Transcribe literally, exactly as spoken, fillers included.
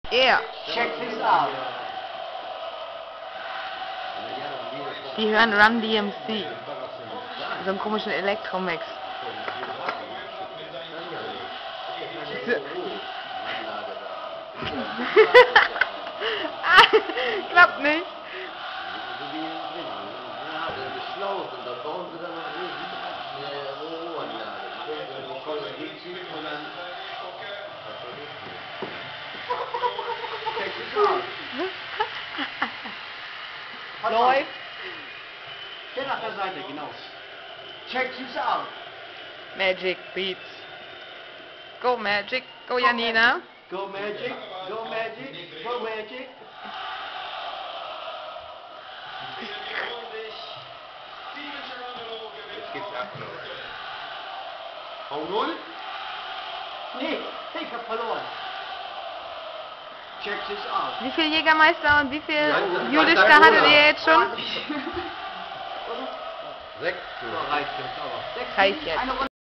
Er. Check this out. Die hören Run D M C. So einen komischen Elektromix. Klappt nicht. Läuft. Der nach der Seite, genau. Check this out. Magic Beats. Go Magic. Go Janina. Go Magic, go Magic, go Magic. Jetzt geht's ab. Hau null? Nee, ich hab verloren. Check this out. Wie viel Jägermeister und wie viel Nein, Julischka nein, hattet nein, ihr jetzt schon? Sechs. So, reicht jetzt aber. Reicht jetzt. Eine Runde.